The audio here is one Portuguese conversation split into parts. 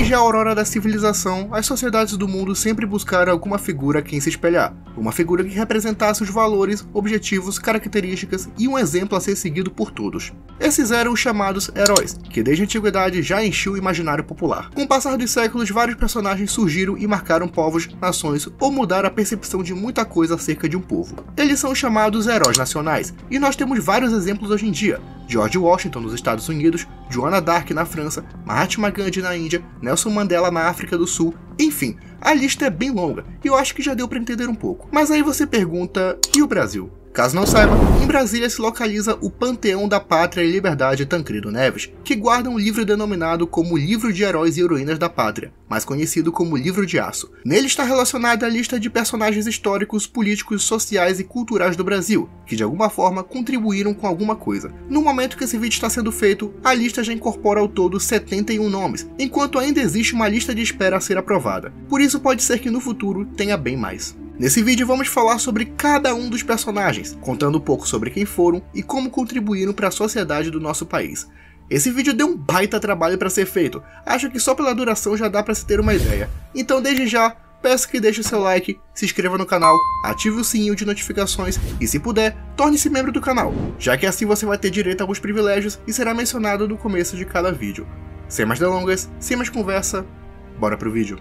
Desde a aurora da civilização, as sociedades do mundo sempre buscaram alguma figura a quem se espelhar. Uma figura que representasse os valores, objetivos, características e um exemplo a ser seguido por todos. Esses eram os chamados heróis, que desde a antiguidade já enchiam o imaginário popular. Com o passar dos séculos, vários personagens surgiram e marcaram povos, nações ou mudaram a percepção de muita coisa acerca de um povo. Eles são chamados heróis nacionais, e nós temos vários exemplos hoje em dia. George Washington nos Estados Unidos, Joana d'Arc na França, Mahatma Gandhi na Índia, Nelson Mandela na África do Sul, enfim, a lista é bem longa e eu acho que já deu para entender um pouco. Mas aí você pergunta, e o Brasil? Caso não saiba, em Brasília se localiza o Panteão da Pátria e Liberdade Tancredo Neves, que guarda um livro denominado como Livro de Heróis e Heroínas da Pátria, mais conhecido como Livro de Aço. Nele está relacionada a lista de personagens históricos, políticos, sociais e culturais do Brasil, que de alguma forma contribuíram com alguma coisa. No momento que esse vídeo está sendo feito, a lista já incorpora ao todo 71 nomes, enquanto ainda existe uma lista de espera a ser aprovada. Por isso pode ser que no futuro tenha bem mais. Nesse vídeo vamos falar sobre cada um dos personagens, contando um pouco sobre quem foram e como contribuíram para a sociedade do nosso país. Esse vídeo deu um baita trabalho para ser feito, acho que só pela duração já dá para se ter uma ideia. Então desde já, peço que deixe o seu like, se inscreva no canal, ative o sininho de notificações e se puder, torne-se membro do canal, já que assim você vai ter direito a alguns privilégios e será mencionado no começo de cada vídeo. Sem mais delongas, sem mais conversa, bora pro vídeo.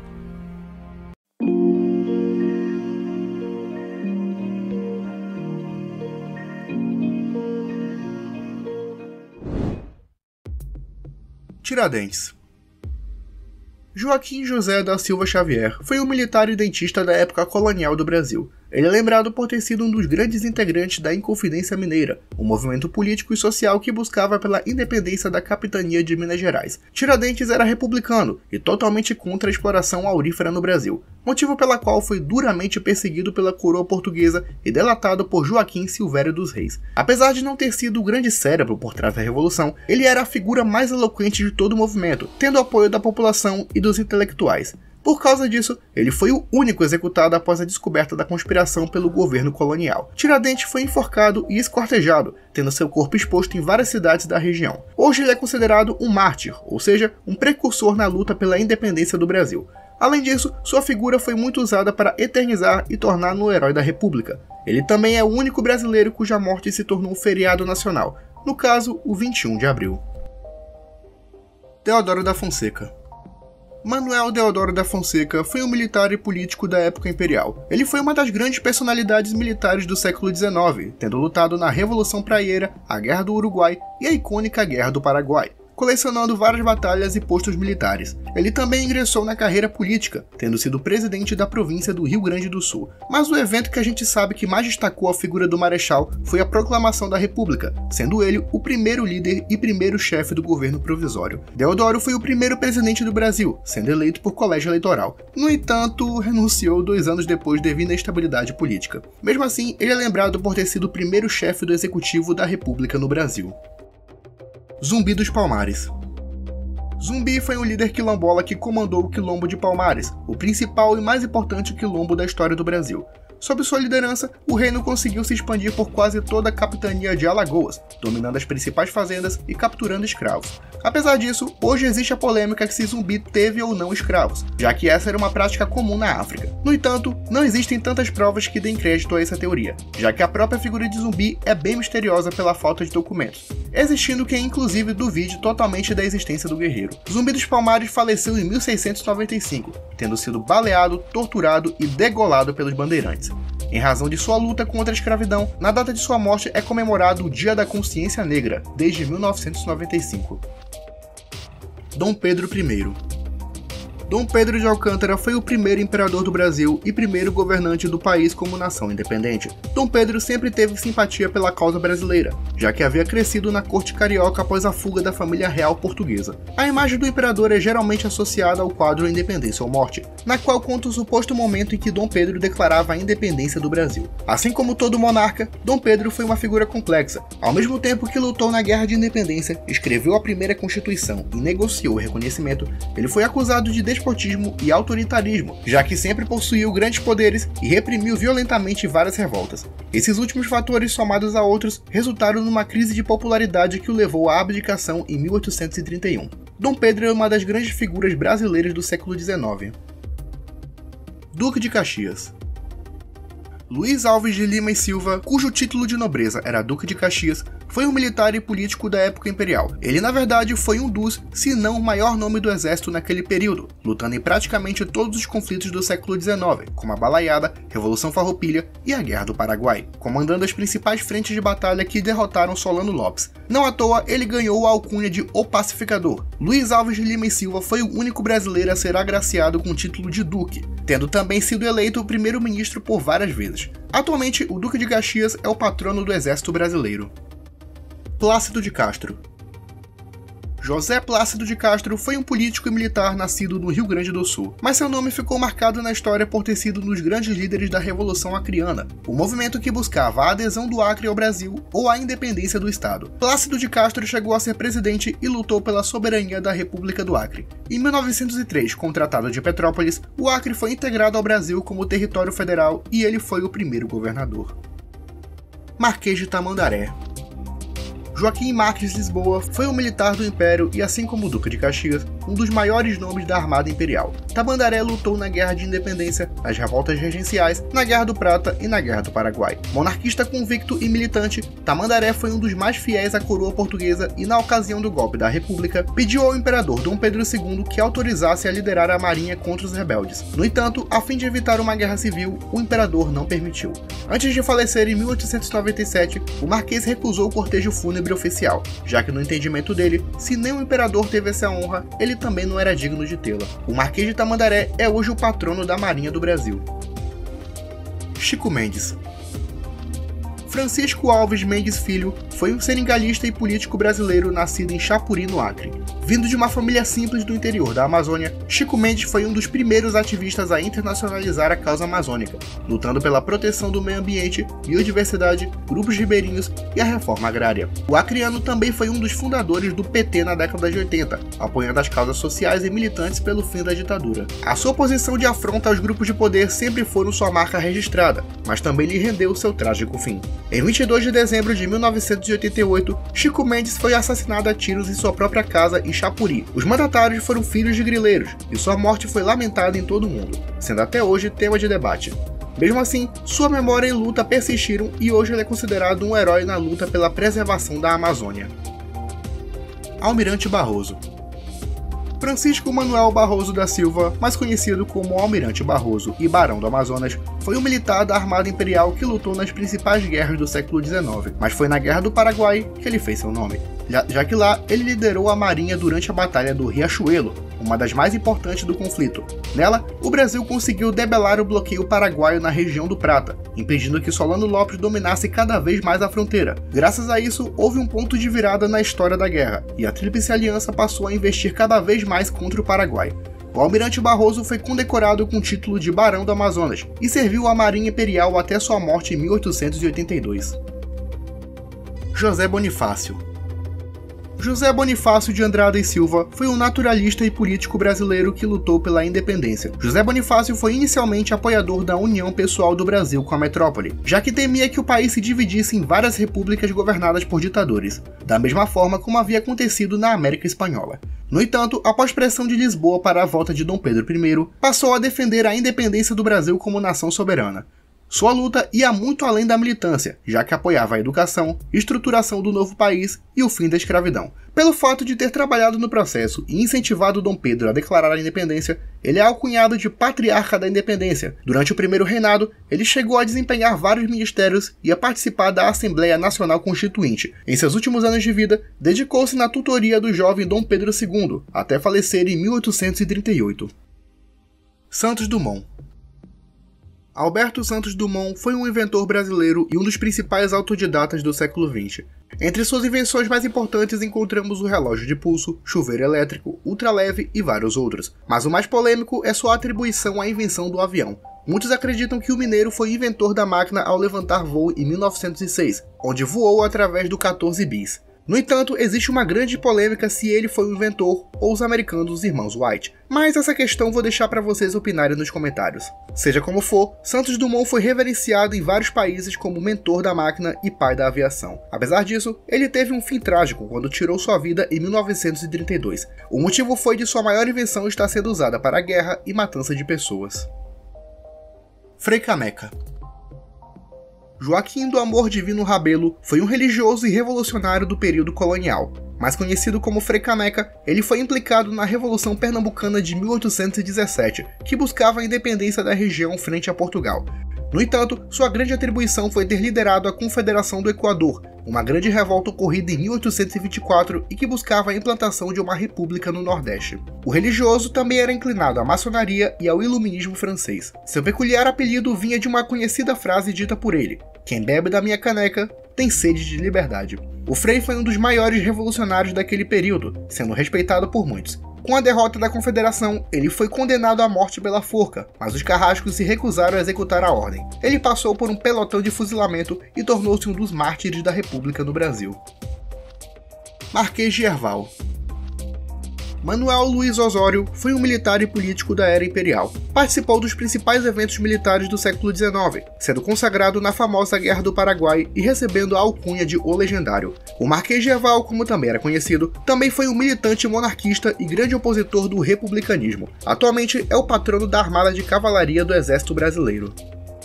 Tiradentes. Joaquim José da Silva Xavier foi um militar e dentista da época colonial do Brasil. Ele é lembrado por ter sido um dos grandes integrantes da Inconfidência Mineira, um movimento político e social que buscava pela independência da capitania de Minas Gerais. Tiradentes era republicano e totalmente contra a exploração aurífera no Brasil, motivo pela qual foi duramente perseguido pela coroa portuguesa e delatado por Joaquim Silvério dos Reis. Apesar de não ter sido o grande cérebro por trás da Revolução, ele era a figura mais eloquente de todo o movimento, tendo apoio da população e dos intelectuais. Por causa disso, ele foi o único executado após a descoberta da conspiração pelo governo colonial. Tiradentes foi enforcado e esquartejado, tendo seu corpo exposto em várias cidades da região. Hoje ele é considerado um mártir, ou seja, um precursor na luta pela independência do Brasil. Além disso, sua figura foi muito usada para eternizar e tornar no herói da República. Ele também é o único brasileiro cuja morte se tornou um feriado nacional, no caso, o 21 de abril. Deodoro da Fonseca. Manuel Deodoro da Fonseca foi um militar e político da época imperial. Ele foi uma das grandes personalidades militares do século XIX, tendo lutado na Revolução Praieira, a Guerra do Uruguai e a icônica Guerra do Paraguai, colecionando várias batalhas e postos militares. Ele também ingressou na carreira política, tendo sido presidente da província do Rio Grande do Sul. Mas o evento que a gente sabe que mais destacou a figura do Marechal foi a proclamação da República, sendo ele o primeiro líder e primeiro chefe do governo provisório. Deodoro foi o primeiro presidente do Brasil, sendo eleito por colégio eleitoral. No entanto, renunciou 2 anos depois devido à instabilidade política. Mesmo assim, ele é lembrado por ter sido o primeiro chefe do executivo da República no Brasil. Zumbi dos Palmares. Zumbi foi um líder quilombola que comandou o Quilombo de Palmares, o principal e mais importante quilombo da história do Brasil. Sob sua liderança, o reino conseguiu se expandir por quase toda a capitania de Alagoas, dominando as principais fazendas e capturando escravos. Apesar disso, hoje existe a polêmica que se Zumbi teve ou não escravos, já que essa era uma prática comum na África. No entanto, não existem tantas provas que deem crédito a essa teoria, já que a própria figura de Zumbi é bem misteriosa pela falta de documentos, existindo quem inclusive duvide totalmente da existência do guerreiro. Zumbi dos Palmares faleceu em 1695, tendo sido baleado, torturado e degolado pelos bandeirantes. Em razão de sua luta contra a escravidão, na data de sua morte é comemorado o Dia da Consciência Negra, desde 1995. Dom Pedro I. Dom Pedro de Alcântara foi o primeiro imperador do Brasil e primeiro governante do país como nação independente. Dom Pedro sempre teve simpatia pela causa brasileira, já que havia crescido na corte carioca após a fuga da família real portuguesa. A imagem do imperador é geralmente associada ao quadro Independência ou Morte, na qual conta o suposto momento em que Dom Pedro declarava a independência do Brasil. Assim como todo monarca, Dom Pedro foi uma figura complexa. Ao mesmo tempo que lutou na Guerra de Independência, escreveu a primeira Constituição e negociou o reconhecimento, ele foi acusado de despotismo e autoritarismo, já que sempre possuiu grandes poderes e reprimiu violentamente várias revoltas. Esses últimos fatores, somados a outros, resultaram numa crise de popularidade que o levou à abdicação em 1831. Dom Pedro é uma das grandes figuras brasileiras do século XIX. Duque de Caxias. Luiz Alves de Lima e Silva, cujo título de nobreza era Duque de Caxias, foi um militar e político da época imperial. Ele, na verdade, foi um dos, se não o maior nome do exército naquele período, lutando em praticamente todos os conflitos do século XIX, como a Balaiada, Revolução Farroupilha e a Guerra do Paraguai, comandando as principais frentes de batalha que derrotaram Solano Lopes. Não à toa, ele ganhou a alcunha de O Pacificador. Luiz Alves de Lima e Silva foi o único brasileiro a ser agraciado com o título de Duque, tendo também sido eleito o primeiro-ministro por várias vezes. Atualmente, o Duque de Caxias é o patrono do Exército Brasileiro. Plácido de Castro. José Plácido de Castro foi um político e militar nascido no Rio Grande do Sul, mas seu nome ficou marcado na história por ter sido um dos grandes líderes da Revolução Acreana, o movimento que buscava a adesão do Acre ao Brasil ou a independência do Estado. Plácido de Castro chegou a ser presidente e lutou pela soberania da República do Acre. Em 1903, com o Tratado de Petrópolis, o Acre foi integrado ao Brasil como território federal e ele foi o primeiro governador. Marquês de Tamandaré. Joaquim Marques Lisboa foi um militar do Império e, assim como o Duque de Caxias, um dos maiores nomes da Armada Imperial. Tamandaré lutou na Guerra de Independência, nas revoltas regenciais, na Guerra do Prata e na Guerra do Paraguai. Monarquista convicto e militante, Tamandaré foi um dos mais fiéis à coroa portuguesa e, na ocasião do golpe da República, pediu ao imperador Dom Pedro II que autorizasse a liderar a marinha contra os rebeldes. No entanto, a fim de evitar uma guerra civil, o imperador não permitiu. Antes de falecer em 1897, o Marquês recusou o cortejo fúnebre oficial, já que no entendimento dele, se nem o imperador teve essa honra, ele também não era digno de tê-la. O Marquês de Tamandaré é hoje o patrono da Marinha do Brasil. Chico Mendes. Francisco Alves Mendes Filho foi um seringalista e político brasileiro nascido em Chapuri, no Acre. Vindo de uma família simples do interior da Amazônia, Chico Mendes foi um dos primeiros ativistas a internacionalizar a causa amazônica, lutando pela proteção do meio ambiente, biodiversidade, grupos ribeirinhos e a reforma agrária. O acreano também foi um dos fundadores do PT na década de 80, apoiando as causas sociais e militantes pelo fim da ditadura. A sua posição de afronta aos grupos de poder sempre foram sua marca registrada, mas também lhe rendeu seu trágico fim. Em 22 de dezembro de 1988, Chico Mendes foi assassinado a tiros em sua própria casa em Chapuri. Os mandatários foram filhos de grileiros, e sua morte foi lamentada em todo o mundo, sendo até hoje tema de debate. Mesmo assim, sua memória e luta persistiram e hoje ele é considerado um herói na luta pela preservação da Amazônia. Almirante Barroso. Francisco Manuel Barroso da Silva, mais conhecido como Almirante Barroso e Barão do Amazonas, foi um militar da Armada Imperial que lutou nas principais guerras do século XIX, mas foi na Guerra do Paraguai que ele fez seu nome, já que lá ele liderou a marinha durante a Batalha do Riachuelo, uma das mais importantes do conflito. Nela, o Brasil conseguiu debelar o bloqueio paraguaio na região do Prata, impedindo que Solano Lopes dominasse cada vez mais a fronteira. Graças a isso, houve um ponto de virada na história da guerra, e a Tríplice Aliança passou a investir cada vez mais contra o Paraguai. O Almirante Barroso foi condecorado com o título de Barão do Amazonas e serviu à Marinha Imperial até sua morte em 1882. José Bonifácio. José Bonifácio de Andrada e Silva foi um naturalista e político brasileiro que lutou pela independência. José Bonifácio foi inicialmente apoiador da união pessoal do Brasil com a metrópole, já que temia que o país se dividisse em várias repúblicas governadas por ditadores, da mesma forma como havia acontecido na América Espanhola. No entanto, após pressão de Lisboa para a volta de Dom Pedro I, passou a defender a independência do Brasil como nação soberana. Sua luta ia muito além da militância, já que apoiava a educação, estruturação do novo país e o fim da escravidão. Pelo fato de ter trabalhado no processo e incentivado Dom Pedro a declarar a independência, ele é alcunhado de Patriarca da Independência. Durante o primeiro reinado, ele chegou a desempenhar vários ministérios e a participar da Assembleia Nacional Constituinte. Em seus últimos anos de vida, dedicou-se na tutoria do jovem Dom Pedro II, até falecer em 1838. Santos Dumont. Alberto Santos Dumont foi um inventor brasileiro e um dos principais autodidatas do século XX. Entre suas invenções mais importantes encontramos o relógio de pulso, chuveiro elétrico, ultraleve e vários outros. Mas o mais polêmico é sua atribuição à invenção do avião. Muitos acreditam que o mineiro foi inventor da máquina ao levantar voo em 1906, onde voou através do 14 bis. No entanto, existe uma grande polêmica se ele foi o inventor ou os americanos, os irmãos White, mas essa questão vou deixar para vocês opinarem nos comentários. Seja como for, Santos Dumont foi reverenciado em vários países como mentor da máquina e pai da aviação. Apesar disso, ele teve um fim trágico quando tirou sua vida em 1932. O motivo foi de sua maior invenção estar sendo usada para a guerra e matança de pessoas. Frei Caneca. Joaquim do Amor Divino Rabelo foi um religioso e revolucionário do período colonial. Mais conhecido como Frei Caneca, ele foi implicado na Revolução Pernambucana de 1817, que buscava a independência da região frente a Portugal. No entanto, sua grande atribuição foi ter liderado a Confederação do Equador, uma grande revolta ocorrida em 1824 e que buscava a implantação de uma república no Nordeste. O religioso também era inclinado à maçonaria e ao iluminismo francês. Seu peculiar apelido vinha de uma conhecida frase dita por ele: "Quem bebe da minha caneca tem sede de liberdade". O Frei foi um dos maiores revolucionários daquele período, sendo respeitado por muitos. Com a derrota da Confederação, ele foi condenado à morte pela forca, mas os carrascos se recusaram a executar a ordem. Ele passou por um pelotão de fuzilamento e tornou-se um dos mártires da República no Brasil. Marquês de Herval. Manuel Luiz Osório foi um militar e político da era imperial. Participou dos principais eventos militares do século XIX, sendo consagrado na famosa Guerra do Paraguai e recebendo a alcunha de O Legendário. O Marquês de Herval, como também era conhecido, também foi um militante monarquista e grande opositor do republicanismo. Atualmente é o patrono da Armada de Cavalaria do Exército Brasileiro.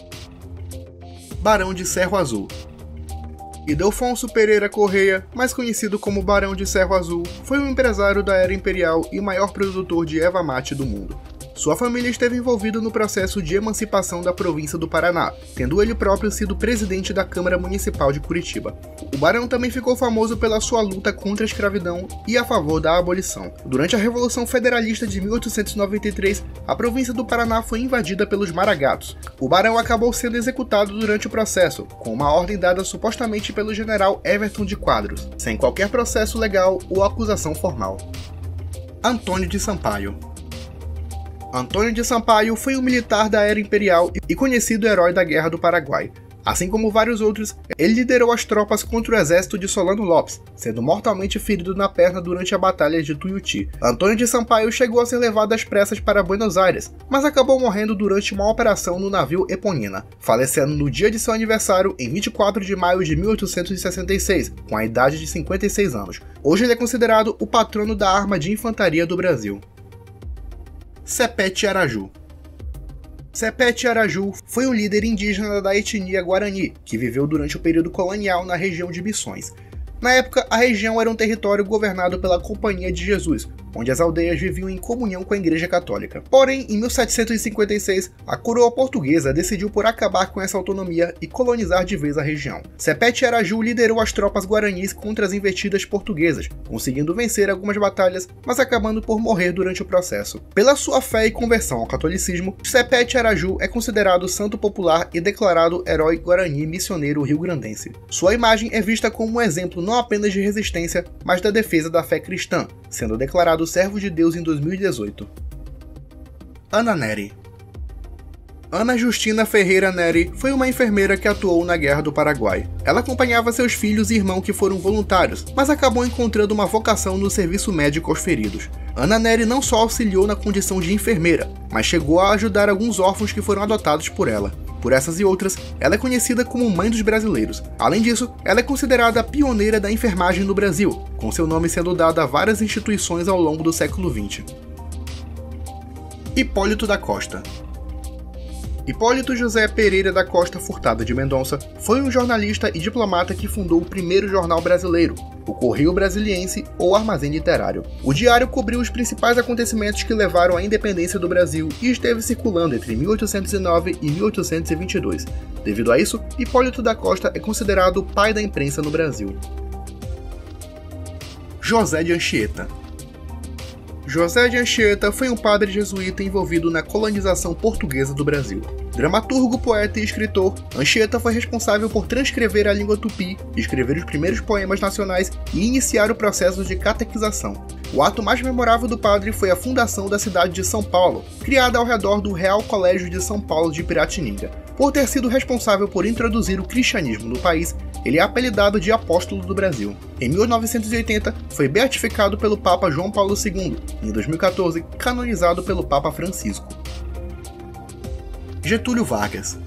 Barão de Cerro Azul. Ildefonso Pereira Correia, mais conhecido como Barão de Cerro Azul, foi um empresário da era imperial e maior produtor de erva mate do mundo. Sua família esteve envolvida no processo de emancipação da província do Paraná, tendo ele próprio sido presidente da Câmara Municipal de Curitiba. O barão também ficou famoso pela sua luta contra a escravidão e a favor da abolição. Durante a Revolução Federalista de 1893, a província do Paraná foi invadida pelos Maragatos. O barão acabou sendo executado durante o processo, com uma ordem dada supostamente pelo general Everton de Quadros, sem qualquer processo legal ou acusação formal. Antônio de Sampaio. Antônio de Sampaio foi um militar da era imperial e conhecido herói da Guerra do Paraguai. Assim como vários outros, ele liderou as tropas contra o exército de Solano Lopes, sendo mortalmente ferido na perna durante a Batalha de Tuiuti. Antônio de Sampaio chegou a ser levado às pressas para Buenos Aires, mas acabou morrendo durante uma operação no navio Eponina, falecendo no dia de seu aniversário em 24 de maio de 1866, com a idade de 56 anos. Hoje ele é considerado o patrono da arma de infantaria do Brasil. Sepete Araju. Sepete Araju foi um líder indígena da etnia Guarani, que viveu durante o período colonial na região de Missões. Na época, a região era um território governado pela Companhia de Jesus, onde as aldeias viviam em comunhão com a Igreja Católica. Porém, em 1756, a coroa portuguesa decidiu por acabar com essa autonomia e colonizar de vez a região. Sepete Araju liderou as tropas guaranis contra as investidas portuguesas, conseguindo vencer algumas batalhas, mas acabando por morrer durante o processo. Pela sua fé e conversão ao catolicismo, Sepete Araju é considerado santo popular e declarado herói guarani missioneiro rio-grandense. Sua imagem é vista como um exemplo não apenas de resistência, mas da defesa da fé cristã, sendo declarado servo de Deus em 2018. Ana Nery. Ana Justina Ferreira Nery foi uma enfermeira que atuou na Guerra do Paraguai. Ela acompanhava seus filhos e irmão que foram voluntários, mas acabou encontrando uma vocação no serviço médico aos feridos. Ana Nery não só auxiliou na condição de enfermeira, mas chegou a ajudar alguns órfãos que foram adotados por ela. Por essas e outras, ela é conhecida como Mãe dos Brasileiros. Além disso, ela é considerada a pioneira da enfermagem no Brasil, com seu nome sendo dado a várias instituições ao longo do século XX. Hipólito da Costa. Hipólito José Pereira da Costa Furtado de Mendonça foi um jornalista e diplomata que fundou o primeiro jornal brasileiro, o Correio Brasiliense ou Armazém Literário. O diário cobriu os principais acontecimentos que levaram à independência do Brasil e esteve circulando entre 1809 e 1822. Devido a isso, Hipólito da Costa é considerado o pai da imprensa no Brasil. José de Anchieta. José de Anchieta foi um padre jesuíta envolvido na colonização portuguesa do Brasil. Dramaturgo, poeta e escritor, Anchieta foi responsável por transcrever a língua tupi, escrever os primeiros poemas nacionais e iniciar o processo de catequização. O ato mais memorável do padre foi a fundação da cidade de São Paulo, criada ao redor do Real Colégio de São Paulo de Piratininga. Por ter sido responsável por introduzir o cristianismo no país, ele é apelidado de Apóstolo do Brasil. Em 1980, foi beatificado pelo Papa João Paulo II e em 2014, canonizado pelo Papa Francisco. Getúlio Vargas.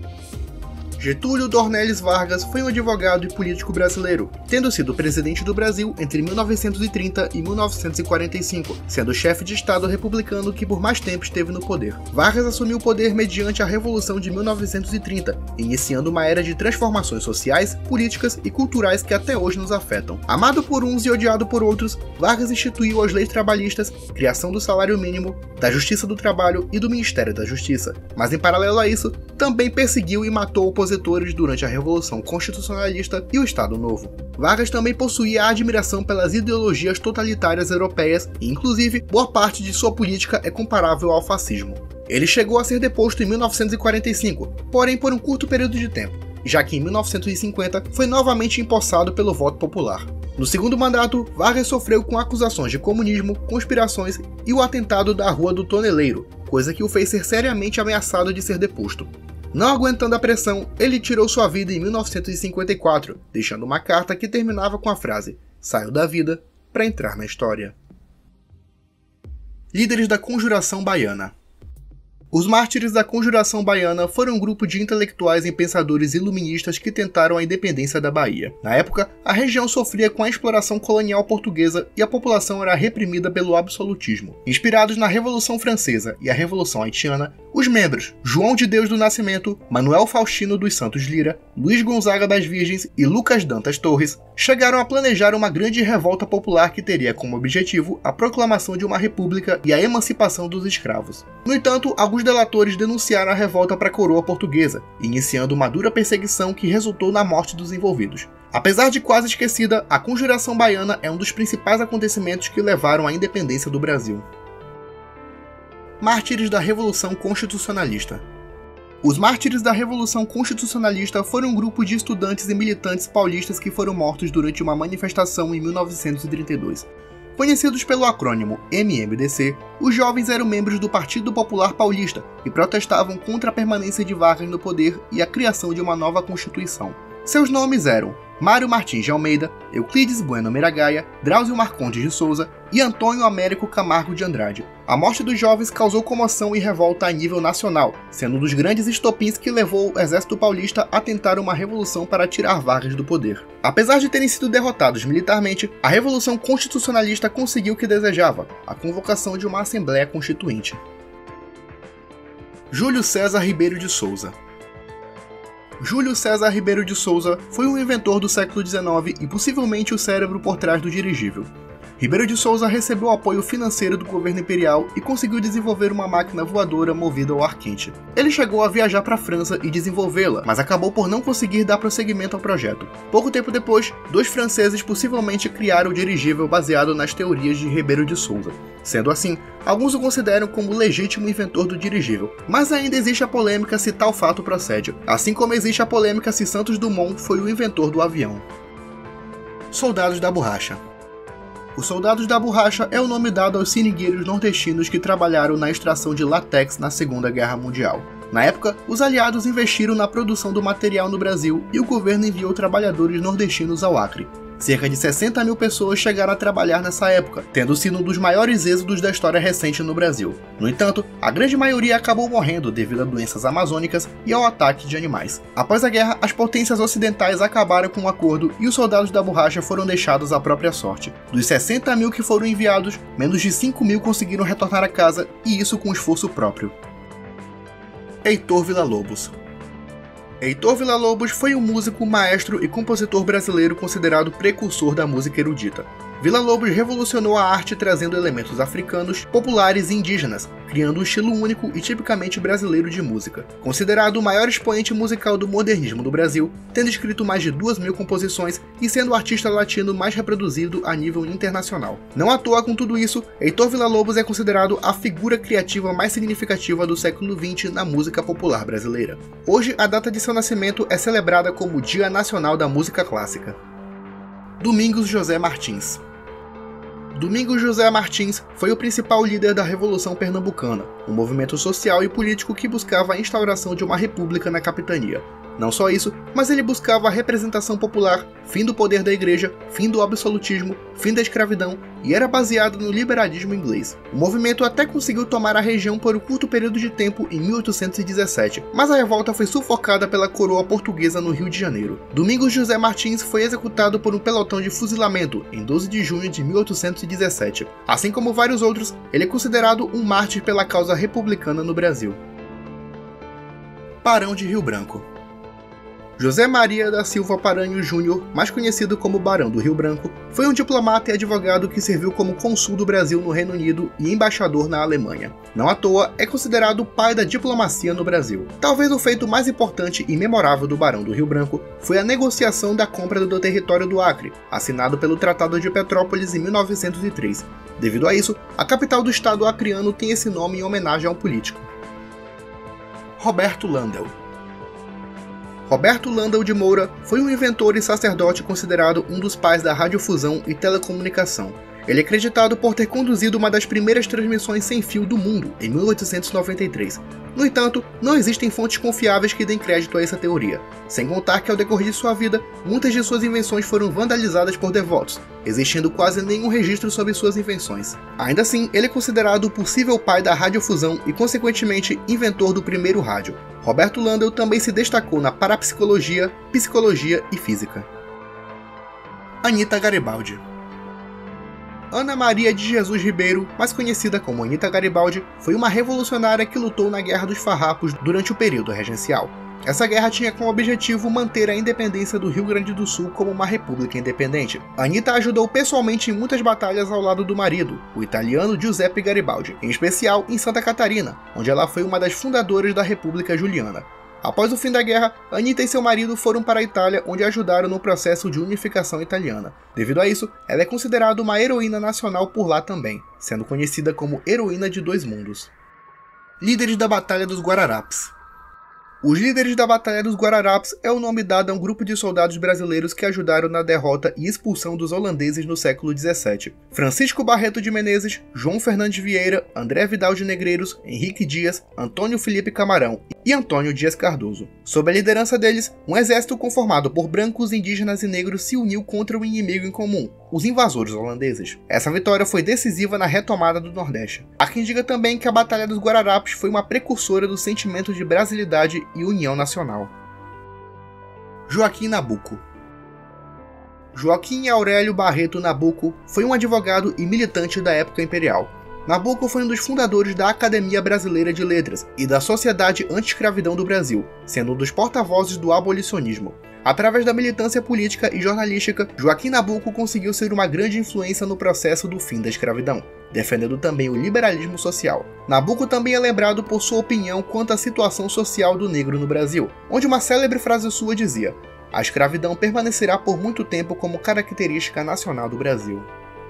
Getúlio Dornelles Vargas foi um advogado e político brasileiro, tendo sido presidente do Brasil entre 1930 e 1945, sendo chefe de Estado republicano que por mais tempo esteve no poder. Vargas assumiu o poder mediante a Revolução de 1930, iniciando uma era de transformações sociais, políticas e culturais que até hoje nos afetam. Amado por uns e odiado por outros, Vargas instituiu as leis trabalhistas, criação do salário mínimo, da Justiça do Trabalho e do Ministério da Justiça. Mas em paralelo a isso, também perseguiu e matou opositores durante a Revolução Constitucionalista e o Estado Novo. Vargas também possuía a admiração pelas ideologias totalitárias europeias e, inclusive, boa parte de sua política é comparável ao fascismo. Ele chegou a ser deposto em 1945, porém por um curto período de tempo, já que em 1950 foi novamente empossado pelo voto popular. No segundo mandato, Vargas sofreu com acusações de comunismo, conspirações e o atentado da Rua do Toneleiro, coisa que o fez ser seriamente ameaçado de ser deposto. Não aguentando a pressão, ele tirou sua vida em 1954, deixando uma carta que terminava com a frase: "Saio da vida para entrar na história". Líderes da Conjuração Baiana. Os Mártires da Conjuração Baiana foram um grupo de intelectuais e pensadores iluministas que tentaram a independência da Bahia. Na época, a região sofria com a exploração colonial portuguesa e a população era reprimida pelo absolutismo. Inspirados na Revolução Francesa e a Revolução Haitiana, os membros João de Deus do Nascimento, Manuel Faustino dos Santos Lira, Luiz Gonzaga das Virgens e Lucas Dantas Torres chegaram a planejar uma grande revolta popular que teria como objetivo a proclamação de uma república e a emancipação dos escravos. No entanto, alguns delatores denunciaram a revolta para a coroa portuguesa, iniciando uma dura perseguição que resultou na morte dos envolvidos. Apesar de quase esquecida, a Conjuração Baiana é um dos principais acontecimentos que levaram à independência do Brasil. Mártires da Revolução Constitucionalista. Os Mártires da Revolução Constitucionalista foram um grupo de estudantes e militantes paulistas que foram mortos durante uma manifestação em 1932. Conhecidos pelo acrônimo MMDC, os jovens eram membros do Partido Popular Paulista e protestavam contra a permanência de Vargas no poder e a criação de uma nova Constituição. Seus nomes eram Mário Martins de Almeida, Euclides Bueno Miragaia, Drauzio Marcondes de Souza e Antônio Américo Camargo de Andrade. A morte dos jovens causou comoção e revolta a nível nacional, sendo um dos grandes estopins que levou o exército paulista a tentar uma revolução para tirar Vargas do poder. Apesar de terem sido derrotados militarmente, a Revolução Constitucionalista conseguiu o que desejava, a convocação de uma Assembleia Constituinte. Júlio César Ribeiro de Souza. Júlio César Ribeiro de Souza foi um inventor do século XIX e possivelmente o cérebro por trás do dirigível. Ribeiro de Souza recebeu apoio financeiro do governo imperial e conseguiu desenvolver uma máquina voadora movida ao ar quente. Ele chegou a viajar para a França e desenvolvê-la, mas acabou por não conseguir dar prosseguimento ao projeto. Pouco tempo depois, 2 franceses possivelmente criaram o dirigível baseado nas teorias de Ribeiro de Souza. Sendo assim, alguns o consideram como o legítimo inventor do dirigível, mas ainda existe a polêmica se tal fato procede, assim como existe a polêmica se Santos Dumont foi o inventor do avião. Soldados da Borracha. Os Soldados da Borracha é o nome dado aos seringueiros nordestinos que trabalharam na extração de látex na Segunda Guerra Mundial. Na época, os aliados investiram na produção do material no Brasil e o governo enviou trabalhadores nordestinos ao Acre. Cerca de 60 mil pessoas chegaram a trabalhar nessa época, tendo sido um dos maiores êxodos da história recente no Brasil. No entanto, a grande maioria acabou morrendo devido a doenças amazônicas e ao ataque de animais. Após a guerra, as potências ocidentais acabaram com um acordo e os Soldados da Borracha foram deixados à própria sorte. Dos 60 mil que foram enviados, menos de 5 mil conseguiram retornar a casa, e isso com esforço próprio. Heitor Villa-Lobos. Heitor Villa-Lobos foi um músico, maestro e compositor brasileiro considerado precursor da música erudita. Villa-Lobos revolucionou a arte trazendo elementos africanos, populares e indígenas, criando um estilo único e tipicamente brasileiro de música. Considerado o maior expoente musical do modernismo do Brasil, tendo escrito mais de 2.000 composições e sendo o artista latino mais reproduzido a nível internacional. Não à toa com tudo isso, Heitor Villa-Lobos é considerado a figura criativa mais significativa do século XX na música popular brasileira. Hoje, a data de seu nascimento é celebrada como Dia Nacional da Música Clássica. Domingos José Martins. Domingos José Martins foi o principal líder da Revolução Pernambucana, um movimento social e político que buscava a instauração de uma república na capitania. Não só isso, mas ele buscava a representação popular, fim do poder da igreja, fim do absolutismo, fim da escravidão e era baseado no liberalismo inglês. O movimento até conseguiu tomar a região por um curto período de tempo em 1817, mas a revolta foi sufocada pela coroa portuguesa no Rio de Janeiro. Domingos José Martins foi executado por um pelotão de fuzilamento em 12 de junho de 1817. Assim como vários outros, ele é considerado um mártir pela causa republicana no Brasil. Barão de Rio Branco. José Maria da Silva Paranhos Júnior, mais conhecido como Barão do Rio Branco, foi um diplomata e advogado que serviu como cônsul do Brasil no Reino Unido e embaixador na Alemanha. Não à toa, é considerado o pai da diplomacia no Brasil. Talvez o feito mais importante e memorável do Barão do Rio Branco foi a negociação da compra do território do Acre, assinado pelo Tratado de Petrópolis em 1903. Devido a isso, a capital do estado acreano tem esse nome em homenagem a um político. Roberto Landel. Roberto Landel de Moura foi um inventor e sacerdote considerado um dos pais da radiodifusão e telecomunicação. Ele é acreditado por ter conduzido uma das primeiras transmissões sem fio do mundo, em 1893. No entanto, não existem fontes confiáveis que deem crédito a essa teoria, sem contar que ao decorrer de sua vida, muitas de suas invenções foram vandalizadas por devotos, existindo quase nenhum registro sobre suas invenções. Ainda assim, ele é considerado o possível pai da radiodifusão e, consequentemente, inventor do primeiro rádio. Roberto Landel também se destacou na parapsicologia, psicologia e física. Anita Garibaldi. Ana Maria de Jesus Ribeiro, mais conhecida como Anita Garibaldi, foi uma revolucionária que lutou na Guerra dos Farrapos durante o período regencial. Essa guerra tinha como objetivo manter a independência do Rio Grande do Sul como uma república independente. Anita ajudou pessoalmente em muitas batalhas ao lado do marido, o italiano Giuseppe Garibaldi, em especial em Santa Catarina, onde ela foi uma das fundadoras da República Juliana. Após o fim da guerra, Anita e seu marido foram para a Itália, onde ajudaram no processo de unificação italiana. Devido a isso, ela é considerada uma heroína nacional por lá também, sendo conhecida como Heroína de Dois Mundos. Líderes da Batalha dos Guararapes. Os líderes da Batalha dos Guararapes é o nome dado a um grupo de soldados brasileiros que ajudaram na derrota e expulsão dos holandeses no século XVII. Francisco Barreto de Menezes, João Fernandes Vieira, André Vidal de Negreiros, Henrique Dias, Antônio Felipe Camarão e Antônio Dias Cardoso. Sob a liderança deles, um exército conformado por brancos, indígenas e negros se uniu contra o inimigo em comum, os invasores holandeses. Essa vitória foi decisiva na retomada do Nordeste. Há quem diga também que a Batalha dos Guararapes foi uma precursora do sentimento de brasilidade e união nacional. Joaquim Nabuco. Joaquim Aurélio Barreto Nabuco foi um advogado e militante da época imperial. Nabuco foi um dos fundadores da Academia Brasileira de Letras e da Sociedade Anti-Escravidão do Brasil, sendo um dos porta-vozes do abolicionismo. Através da militância política e jornalística, Joaquim Nabuco conseguiu ser uma grande influência no processo do fim da escravidão, defendendo também o liberalismo social. Nabuco também é lembrado por sua opinião quanto à situação social do negro no Brasil, onde uma célebre frase sua dizia: "A escravidão permanecerá por muito tempo como característica nacional do Brasil."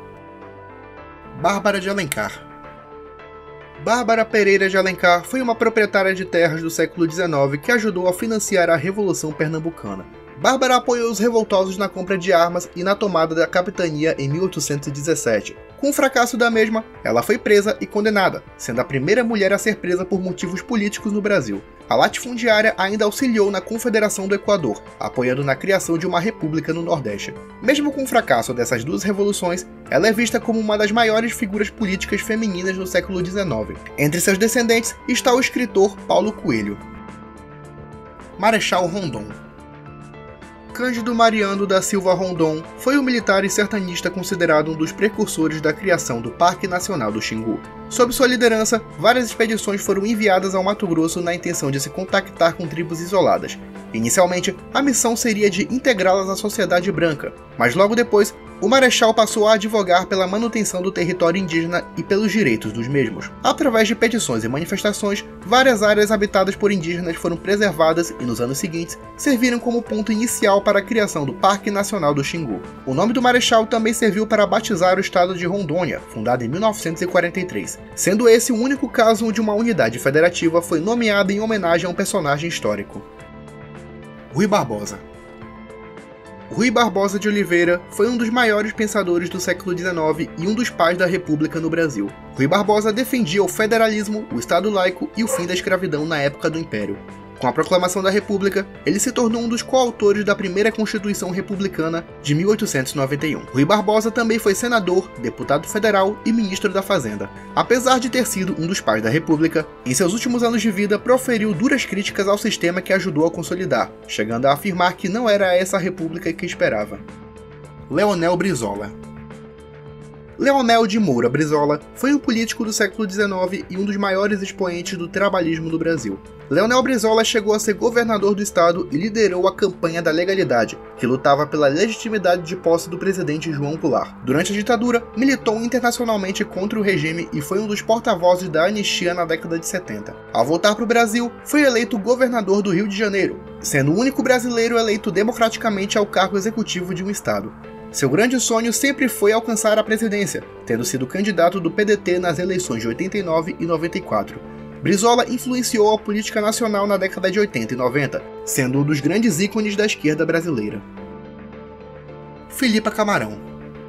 Bárbara de Alencar. Bárbara Pereira de Alencar foi uma proprietária de terras do século XIX que ajudou a financiar a Revolução Pernambucana. Bárbara apoiou os revoltosos na compra de armas e na tomada da capitania em 1817. Com o fracasso da mesma, ela foi presa e condenada, sendo a primeira mulher a ser presa por motivos políticos no Brasil. A latifundiária ainda auxiliou na Confederação do Equador, apoiando na criação de uma república no Nordeste. Mesmo com o fracasso dessas duas revoluções, ela é vista como uma das maiores figuras políticas femininas do século XIX. Entre seus descendentes está o escritor Paulo Coelho. Marechal Rondon. Cândido Mariano da Silva Rondon foi um militar e sertanista considerado um dos precursores da criação do Parque Nacional do Xingu. Sob sua liderança, várias expedições foram enviadas ao Mato Grosso na intenção de se contactar com tribos isoladas. Inicialmente, a missão seria de integrá-las à sociedade branca, mas logo depois, o Marechal passou a advogar pela manutenção do território indígena e pelos direitos dos mesmos. Através de petições e manifestações, várias áreas habitadas por indígenas foram preservadas e, nos anos seguintes, serviram como ponto inicial para a criação do Parque Nacional do Xingu. O nome do Marechal também serviu para batizar o estado de Rondônia, fundado em 1943, sendo esse o único caso onde uma unidade federativa foi nomeada em homenagem a um personagem histórico. Rui Barbosa. Rui Barbosa de Oliveira foi um dos maiores pensadores do século XIX e um dos pais da República no Brasil. Rui Barbosa defendia o federalismo, o Estado laico e o fim da escravidão na época do Império. Com a proclamação da República, ele se tornou um dos coautores da primeira Constituição Republicana de 1891. Rui Barbosa também foi senador, deputado federal e ministro da Fazenda. Apesar de ter sido um dos pais da República, em seus últimos anos de vida proferiu duras críticas ao sistema que ajudou a consolidar, chegando a afirmar que não era essa a República que esperava. Leonel Brizola. Leonel de Moura Brizola foi um político do século XIX e um dos maiores expoentes do trabalhismo do Brasil. Leonel Brizola chegou a ser governador do estado e liderou a campanha da legalidade, que lutava pela legitimidade de posse do presidente João Goulart. Durante a ditadura, militou internacionalmente contra o regime e foi um dos porta-vozes da anistia na década de 70. Ao voltar para o Brasil, foi eleito governador do Rio de Janeiro, sendo o único brasileiro eleito democraticamente ao cargo executivo de um estado. Seu grande sonho sempre foi alcançar a presidência, tendo sido candidato do PDT nas eleições de 89 e 94. Brizola influenciou a política nacional na década de 80 e 90, sendo um dos grandes ícones da esquerda brasileira. Filipa Camarão.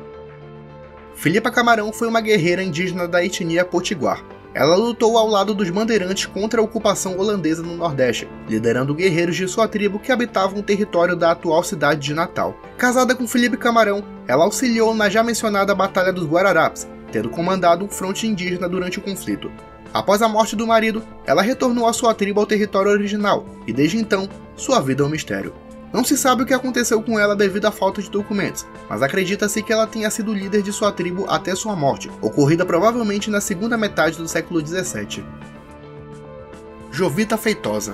Filipa Camarão foi uma guerreira indígena da etnia Potiguar. Ela lutou ao lado dos bandeirantes contra a ocupação holandesa no Nordeste, liderando guerreiros de sua tribo que habitavam o território da atual cidade de Natal. Casada com Felipe Camarão, ela auxiliou na já mencionada Batalha dos Guararapes, tendo comandado um fronte indígena durante o conflito. Após a morte do marido, ela retornou à sua tribo ao território original, e desde então, sua vida é um mistério. Não se sabe o que aconteceu com ela devido à falta de documentos, mas acredita-se que ela tenha sido líder de sua tribo até sua morte, ocorrida provavelmente na segunda metade do século XVII. Jovita Feitosa.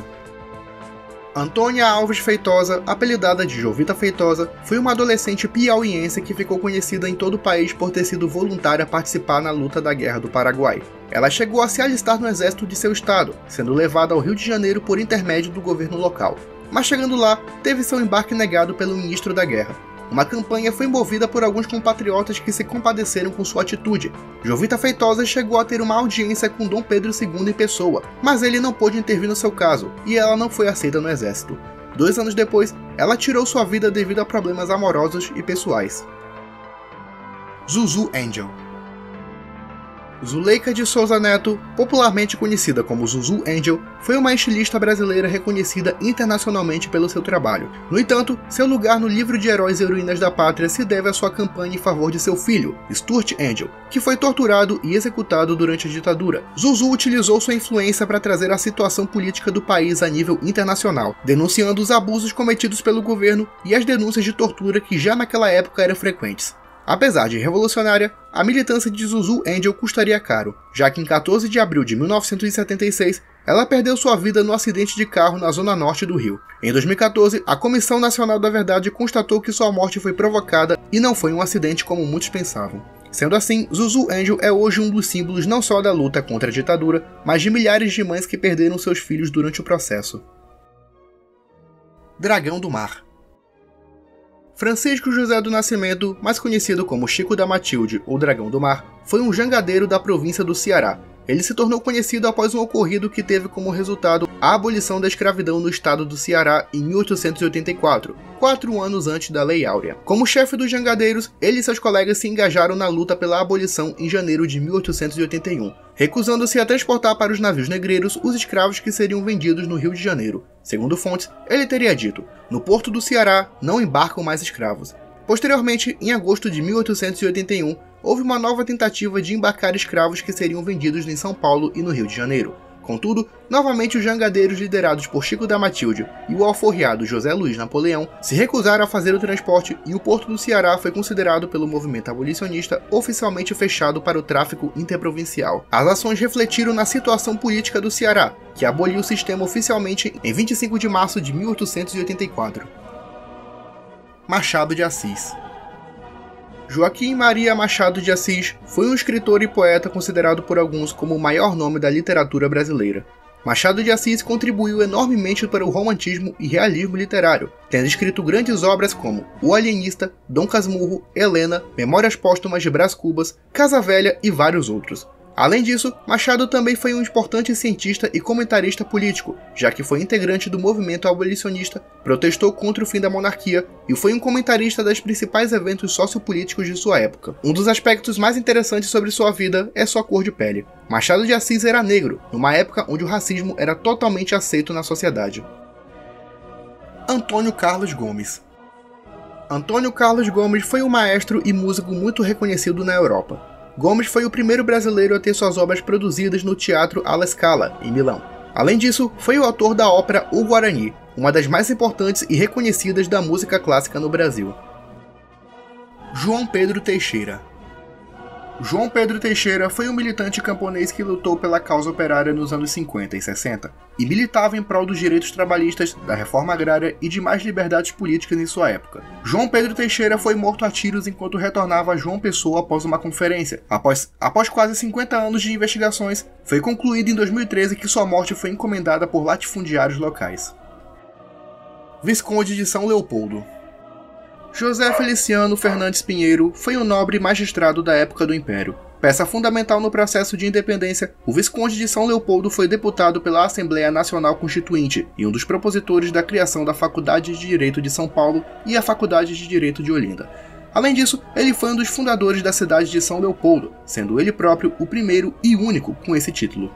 Antônia Alves Feitosa, apelidada de Jovita Feitosa, foi uma adolescente piauiense que ficou conhecida em todo o país por ter sido voluntária a participar na luta da Guerra do Paraguai. Ela chegou a se alistar no exército de seu estado, sendo levada ao Rio de Janeiro por intermédio do governo local. Mas chegando lá, teve seu embarque negado pelo ministro da Guerra. Uma campanha foi movida por alguns compatriotas que se compadeceram com sua atitude. Jovita Feitosa chegou a ter uma audiência com Dom Pedro II em pessoa, mas ele não pôde intervir no seu caso, e ela não foi aceita no exército. 2 anos depois, ela tirou sua vida devido a problemas amorosos e pessoais. Zuzu Angel. Zuleika de Souza Neto, popularmente conhecida como Zuzu Angel, foi uma estilista brasileira reconhecida internacionalmente pelo seu trabalho. No entanto, seu lugar no livro de heróis e heroínas da pátria se deve à sua campanha em favor de seu filho, Stuart Angel, que foi torturado e executado durante a ditadura. Zuzu utilizou sua influência para trazer a situação política do país a nível internacional, denunciando os abusos cometidos pelo governo e as denúncias de tortura que já naquela época eram frequentes. Apesar de revolucionária, a militância de Zuzu Angel custaria caro, já que em 14 de abril de 1976, ela perdeu sua vida no acidente de carro na zona norte do Rio. Em 2014, a Comissão Nacional da Verdade constatou que sua morte foi provocada e não foi um acidente como muitos pensavam. Sendo assim, Zuzu Angel é hoje um dos símbolos não só da luta contra a ditadura, mas de milhares de mães que perderam seus filhos durante o processo. Dragão do Mar. Francisco José do Nascimento, mais conhecido como Chico da Matilde ou Dragão do Mar, foi um jangadeiro da província do Ceará. Ele se tornou conhecido após um ocorrido que teve como resultado a abolição da escravidão no estado do Ceará em 1884, 4 anos antes da Lei Áurea. Como chefe dos jangadeiros, ele e seus colegas se engajaram na luta pela abolição em janeiro de 1881, recusando-se a transportar para os navios negreiros os escravos que seriam vendidos no Rio de Janeiro. Segundo fontes, ele teria dito: "No porto do Ceará não embarcam mais escravos." Posteriormente, em agosto de 1881, houve uma nova tentativa de embarcar escravos que seriam vendidos em São Paulo e no Rio de Janeiro. Contudo, novamente os jangadeiros liderados por Chico da Matilde e o alforriado José Luiz Napoleão se recusaram a fazer o transporte e o porto do Ceará foi considerado pelo movimento abolicionista oficialmente fechado para o tráfico interprovincial. As ações refletiram na situação política do Ceará, que aboliu o sistema oficialmente em 25 de março de 1884. Machado de Assis. Joaquim Maria Machado de Assis foi um escritor e poeta considerado por alguns como o maior nome da literatura brasileira. Machado de Assis contribuiu enormemente para o romantismo e realismo literário, tendo escrito grandes obras como O Alienista, Dom Casmurro, Helena, Memórias Póstumas de Brás Cubas, Casa Velha e vários outros. Além disso, Machado também foi um importante cientista e comentarista político, já que foi integrante do movimento abolicionista, protestou contra o fim da monarquia e foi um comentarista dos principais eventos sociopolíticos de sua época. Um dos aspectos mais interessantes sobre sua vida é sua cor de pele. Machado de Assis era negro, numa época onde o racismo era totalmente aceito na sociedade. Antônio Carlos Gomes. Antônio Carlos Gomes foi um maestro e músico muito reconhecido na Europa. Gomes foi o primeiro brasileiro a ter suas obras produzidas no Teatro alla Scala, em Milão. Além disso, foi o autor da ópera O Guarani, uma das mais importantes e reconhecidas da música clássica no Brasil. João Pedro Teixeira. João Pedro Teixeira foi um militante camponês que lutou pela causa operária nos anos 50 e 60 e militava em prol dos direitos trabalhistas, da reforma agrária e de mais liberdades políticas em sua época. João Pedro Teixeira foi morto a tiros enquanto retornava a João Pessoa após uma conferência. Após quase 50 anos de investigações, foi concluído em 2013 que sua morte foi encomendada por latifundiários locais. Visconde de São Leopoldo. José Feliciano Fernandes Pinheiro foi um nobre magistrado da época do Império. Peça fundamental no processo de independência, o Visconde de São Leopoldo foi deputado pela Assembleia Nacional Constituinte e um dos propositores da criação da Faculdade de Direito de São Paulo e a Faculdade de Direito de Olinda. Além disso, ele foi um dos fundadores da cidade de São Leopoldo, sendo ele próprio o primeiro e único com esse título.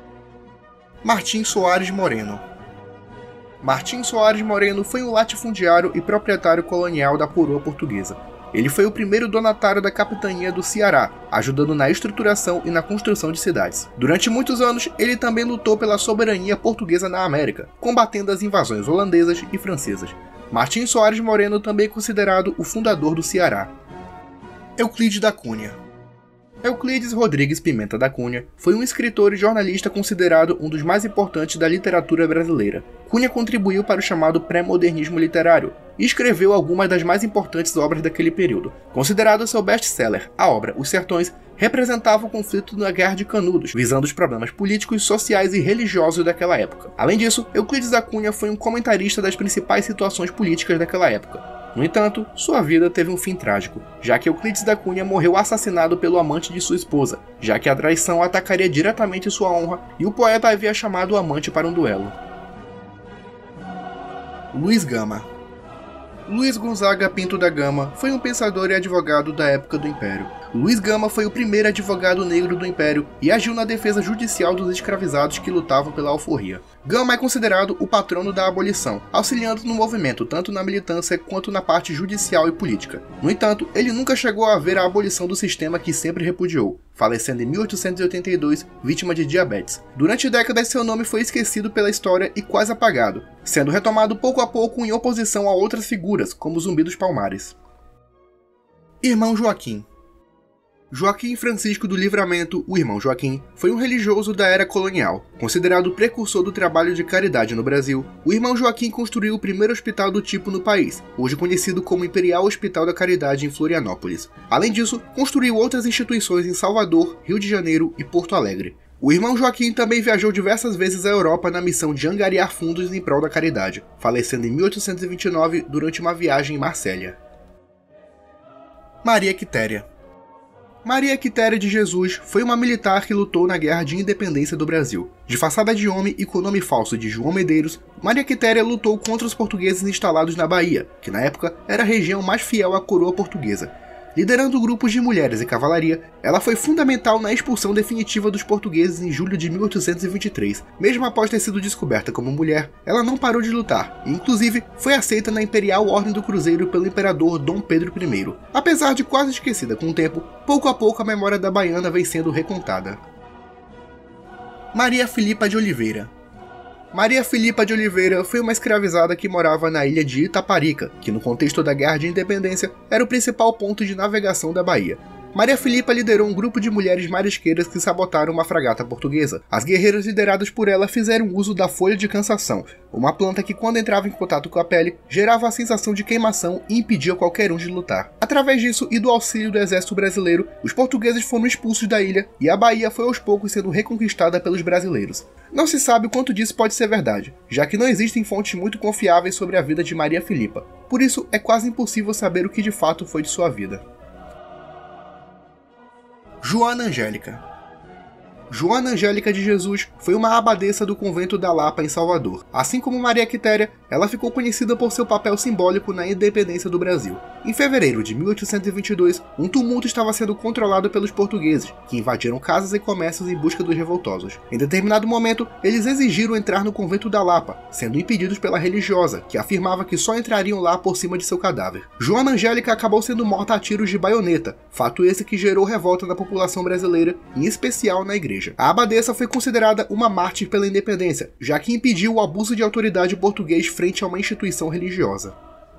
Martim Soares Moreno. Martim Soares Moreno foi um latifundiário e proprietário colonial da coroa portuguesa. Ele foi o primeiro donatário da capitania do Ceará, ajudando na estruturação e na construção de cidades. Durante muitos anos, ele também lutou pela soberania portuguesa na América, combatendo as invasões holandesas e francesas. Martim Soares Moreno também é considerado o fundador do Ceará. Euclides da Cunha. Euclides Rodrigues Pimenta da Cunha foi um escritor e jornalista considerado um dos mais importantes da literatura brasileira. Cunha contribuiu para o chamado pré-modernismo literário e escreveu algumas das mais importantes obras daquele período. Considerado seu best-seller, a obra Os Sertões representava o conflito na Guerra de Canudos, visando os problemas políticos, sociais e religiosos daquela época. Além disso, Euclides da Cunha foi um comentarista das principais situações políticas daquela época. No entanto, sua vida teve um fim trágico, já que Euclides da Cunha morreu assassinado pelo amante de sua esposa, já que a traição atacaria diretamente sua honra e o poeta havia chamado o amante para um duelo. Luiz Gama. Luiz Gonzaga Pinto da Gama foi um pensador e advogado da época do Império. Luiz Gama foi o primeiro advogado negro do Império e agiu na defesa judicial dos escravizados que lutavam pela alforria. Gama é considerado o patrono da abolição, auxiliando no movimento tanto na militância quanto na parte judicial e política. No entanto, ele nunca chegou a ver a abolição do sistema que sempre repudiou, falecendo em 1882, vítima de diabetes. Durante décadas, seu nome foi esquecido pela história e quase apagado, sendo retomado pouco a pouco em oposição a outras figuras, como Zumbi dos Palmares. Irmão Joaquim. Joaquim Francisco do Livramento, o Irmão Joaquim, foi um religioso da era colonial. Considerado o precursor do trabalho de caridade no Brasil, o Irmão Joaquim construiu o primeiro hospital do tipo no país, hoje conhecido como Imperial Hospital da Caridade em Florianópolis. Além disso, construiu outras instituições em Salvador, Rio de Janeiro e Porto Alegre. O Irmão Joaquim também viajou diversas vezes à Europa na missão de angariar fundos em prol da caridade, falecendo em 1829 durante uma viagem em Marsella. Maria Quitéria. Maria Quitéria de Jesus foi uma militar que lutou na Guerra de Independência do Brasil. Disfarçada de homem e com o nome falso de João Medeiros, Maria Quitéria lutou contra os portugueses instalados na Bahia, que na época era a região mais fiel à coroa portuguesa. Liderando grupos de mulheres e cavalaria, ela foi fundamental na expulsão definitiva dos portugueses em julho de 1823. Mesmo após ter sido descoberta como mulher, ela não parou de lutar, e inclusive foi aceita na Imperial Ordem do Cruzeiro pelo imperador Dom Pedro I. Apesar de quase esquecida com o tempo, pouco a pouco a memória da baiana vem sendo recontada. Maria Filipa de Oliveira. Maria Filipa de Oliveira foi uma escravizada que morava na ilha de Itaparica, que no contexto da Guerra de Independência era o principal ponto de navegação da Bahia. Maria Filipa liderou um grupo de mulheres marisqueiras que sabotaram uma fragata portuguesa. As guerreiras lideradas por ela fizeram uso da folha de cansação, uma planta que quando entrava em contato com a pele, gerava a sensação de queimação e impedia qualquer um de lutar. Através disso e do auxílio do exército brasileiro, os portugueses foram expulsos da ilha e a Bahia foi aos poucos sendo reconquistada pelos brasileiros. Não se sabe o quanto disso pode ser verdade, já que não existem fontes muito confiáveis sobre a vida de Maria Filipa. Por isso, é quase impossível saber o que de fato foi de sua vida. Joana Angélica. Joana Angélica de Jesus foi uma abadesa do convento da Lapa, em Salvador. Assim como Maria Quitéria, ela ficou conhecida por seu papel simbólico na independência do Brasil. Em fevereiro de 1822, um tumulto estava sendo controlado pelos portugueses, que invadiram casas e comércios em busca dos revoltosos. Em determinado momento, eles exigiram entrar no convento da Lapa, sendo impedidos pela religiosa, que afirmava que só entrariam lá por cima de seu cadáver. Joana Angélica acabou sendo morta a tiros de baioneta, fato esse que gerou revolta na população brasileira, em especial na igreja. A abadesa foi considerada uma mártir pela independência, já que impediu o abuso de autoridade português frente a uma instituição religiosa.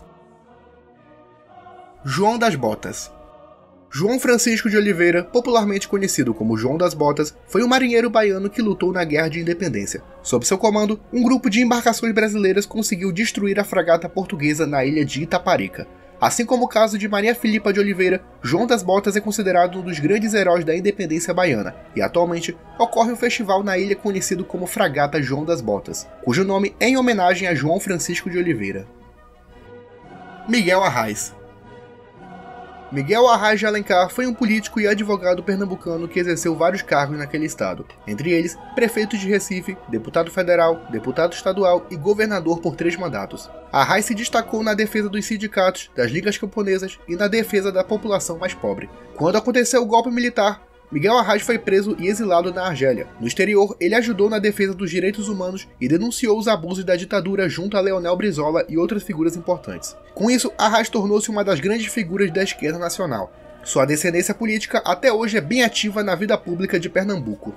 João das Botas. João Francisco de Oliveira, popularmente conhecido como João das Botas, foi um marinheiro baiano que lutou na Guerra de Independência. Sob seu comando, um grupo de embarcações brasileiras conseguiu destruir a fragata portuguesa na ilha de Itaparica. Assim como o caso de Maria Filipa de Oliveira, João das Botas é considerado um dos grandes heróis da independência baiana, e atualmente ocorre um festival na ilha conhecido como Fragata João das Botas, cujo nome é em homenagem a João Francisco de Oliveira. Miguel Arraes. Miguel Arraes de Alencar foi um político e advogado pernambucano que exerceu vários cargos naquele estado, entre eles prefeito de Recife, deputado federal, deputado estadual e governador por 3 mandatos. Arraes se destacou na defesa dos sindicatos, das ligas camponesas e na defesa da população mais pobre. Quando aconteceu o golpe militar, Miguel Arraes foi preso e exilado na Argélia. No exterior, ele ajudou na defesa dos direitos humanos e denunciou os abusos da ditadura junto a Leonel Brizola e outras figuras importantes. Com isso, Arraes tornou-se uma das grandes figuras da esquerda nacional. Sua descendência política até hoje é bem ativa na vida pública de Pernambuco.